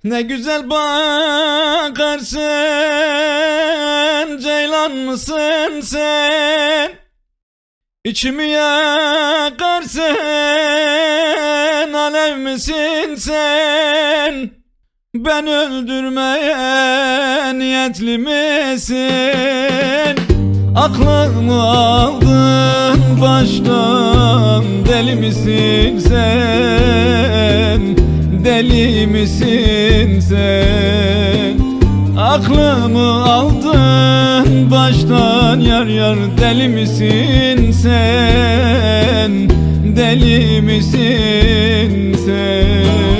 Ne güzel bakarsın, ceylan mısın sen? İçimi yakarsın, alev misin sen? Ben öldürmeye niyetli misin? Aklımı aldın baştan, deli misin sen? Deli misin sen? Aklımı aldın baştan yar yar, deli misin sen? Deli misin sen?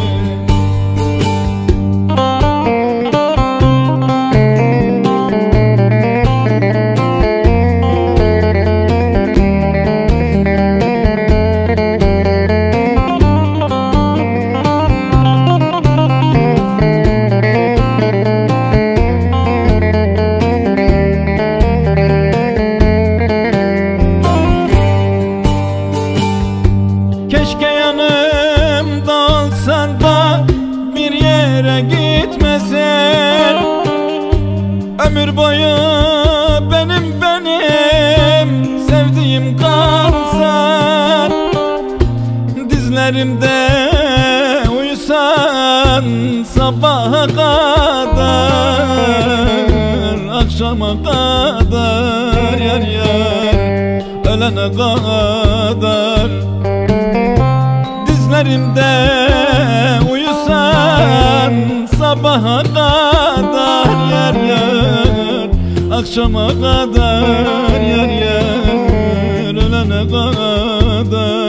Keşke yanımda olsan da bir yere gitmesen. Ömür boyu benim sevdiğim kalsan. Dizlerimde uyusan sabaha kadar, akşama kadar yar yar, ölene kadar. Dizlerimde uyusan sabaha kadar yar yar, akşama kadar yar yar, ölene kadar.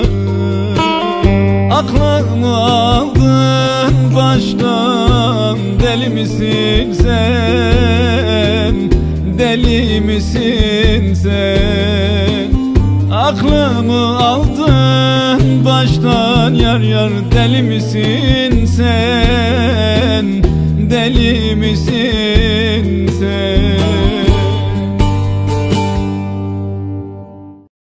Aklımı aldın baştan, deli misin sen? Deli misin sen? Aklımı aldın baştan yar yar, deli misin sen? Deli misin sen?